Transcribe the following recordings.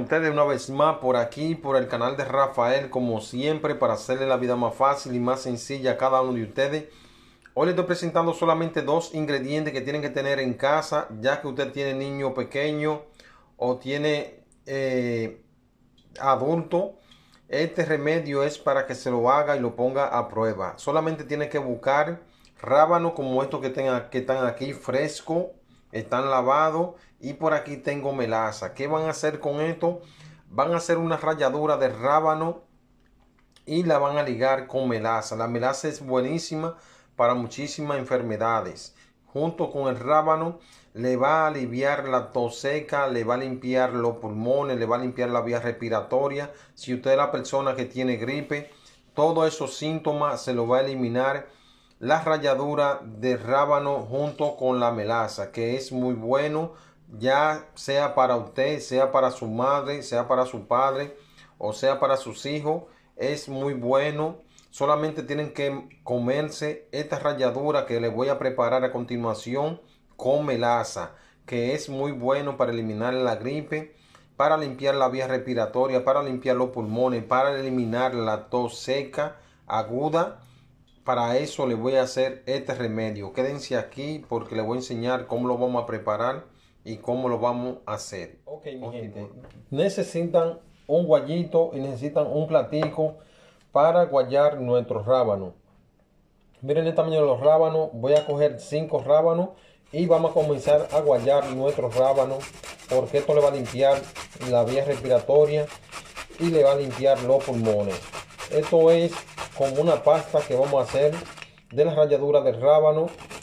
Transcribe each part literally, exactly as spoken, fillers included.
ustedes una vez más por aquí, por el canal de Rafael, como siempre, para hacerle la vida más fácil y más sencilla a cada uno de ustedes. Hoy les estoy presentando solamente dos ingredientes que tienen que tener en casa, ya que usted tiene niño pequeño o tiene eh, adulto. Este remedio es para que se lo haga y lo ponga a prueba. Solamente tiene que buscar rábanos como estos que, tenga, que están aquí frescos, están lavados, y por aquí tengo melaza. ¿Qué van a hacer con esto? Van a hacer una ralladura de rábano y la van a ligar con melaza. La melaza es buenísima para muchísimas enfermedades. Junto con el rábano le va a aliviar la tos seca, le va a limpiar los pulmones, le va a limpiar la vía respiratoria. Si usted es la persona que tiene gripe, todos esos síntomas se lo va a eliminar la ralladura de rábano junto con la melaza, que es muy bueno, ya sea para usted, sea para su madre, sea para su padre o sea para sus hijos. Es muy bueno. Solamente tienen que comerse esta ralladura que les voy a preparar a continuación con melaza, que es muy bueno para eliminar la gripe, para limpiar la vía respiratoria, para limpiar los pulmones, para eliminar la tos seca aguda. Para eso les voy a hacer este remedio. Quédense aquí porque les voy a enseñar cómo lo vamos a preparar y cómo lo vamos a hacer. Ok, mi okay, gente. Necesitan un guayito y necesitan un platico para guayar nuestros rábanos. Miren el tamaño de los rábanos. Voy a coger cinco rábanos y vamos a comenzar a guayar nuestros rábanos, porque esto le va a limpiar la vía respiratoria y le va a limpiar los pulmones. Esto es como una pasta que vamos a hacer de la ralladura del rábano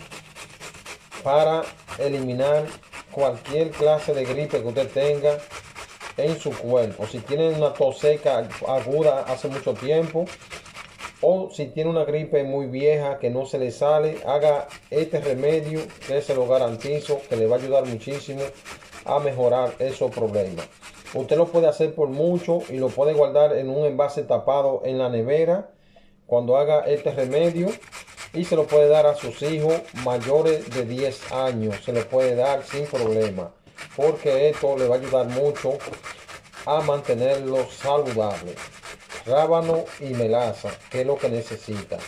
para eliminar cualquier clase de gripe que usted tenga en su cuerpo. Si tiene una tos seca aguda hace mucho tiempo, o si tiene una gripe muy vieja que no se le sale, haga este remedio que se lo garantizo que le va a ayudar muchísimo a mejorar esos problemas. Usted lo puede hacer por mucho y lo puede guardar en un envase tapado en la nevera cuando haga este remedio, y se lo puede dar a sus hijos mayores de diez años. Se lo puede dar sin problema, porque esto le va a ayudar mucho a mantenerlo saludable. Rábano y melaza, que es lo que necesita.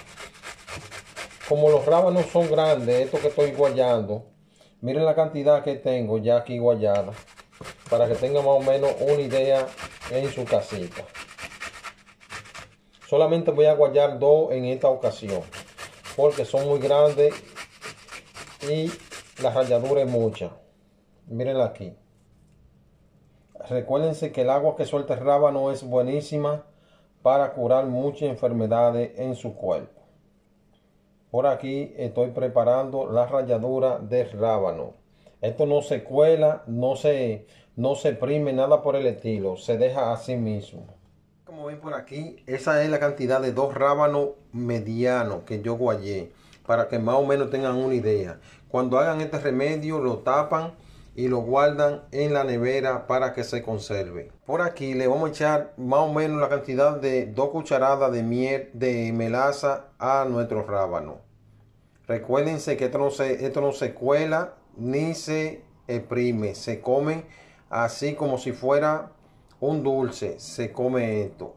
Como los rábanos son grandes, esto que estoy guayando, miren la cantidad que tengo ya aquí guayada, para que tengan más o menos una idea en su casita. Solamente voy a guayar dos en esta ocasión, porque son muy grandes y la ralladura es mucha. Mírenla aquí. Recuérdense que el agua que suelta el rábano es buenísima para curar muchas enfermedades en su cuerpo. Por aquí estoy preparando la ralladura de rábano. Esto no se cuela, no se, no se prime, nada por el estilo. Se deja así mismo. Como ven por aquí, esa es la cantidad de dos rábanos medianos que yo guayé, para que más o menos tengan una idea. Cuando hagan este remedio, lo tapan y lo guardan en la nevera para que se conserve. Por aquí le vamos a echar más o menos la cantidad de dos cucharadas de miel de melaza a nuestro rábano. Recuérdense que esto no se, esto no se cuela ni se exprime, se come así como si fuera un dulce. Se come esto.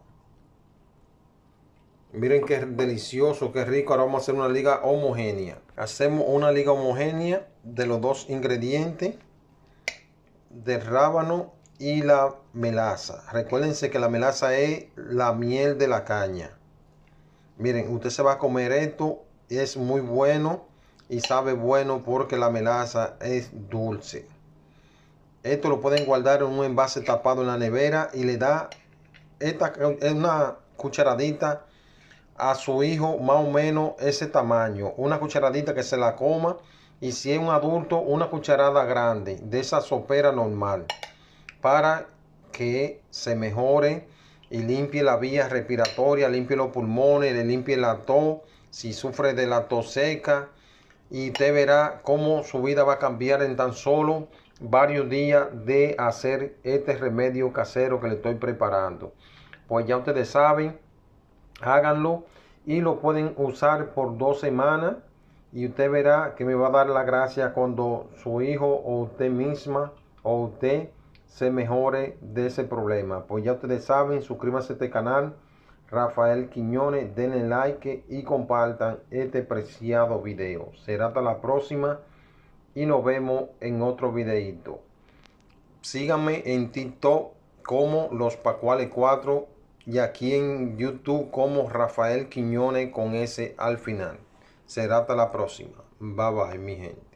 Miren qué delicioso, qué rico. Ahora vamos a hacer una liga homogénea. Hacemos una liga homogénea de los dos ingredientes, del rábano y la melaza. Recuérdense que la melaza es la miel de la caña. Miren, usted se va a comer esto, es muy bueno y sabe bueno porque la melaza es dulce. Esto lo pueden guardar en un envase tapado en la nevera y le da esta, una cucharadita a su hijo, más o menos ese tamaño. Una cucharadita que se la coma, y si es un adulto, una cucharada grande de esa sopera normal, para que se mejore y limpie la vía respiratoria, limpie los pulmones, le limpie la tos, si sufre de la tos seca. Y usted verá cómo su vida va a cambiar en tan solo varios días de hacer este remedio casero que le estoy preparando. Pues ya ustedes saben, háganlo y lo pueden usar por dos semanas, y usted verá que me va a dar la gracia cuando su hijo o usted misma o usted se mejore de ese problema. Pues ya ustedes saben, suscríbanse a este canal, Rafael Quiñones, denle like y compartan este preciado video. Será hasta la próxima y nos vemos en otro videito. Síganme en TikTok como Los Pascuales cuatro y aquí en YouTube como Rafael Quiñones con S al final. Será hasta la próxima. Bye bye, mi gente.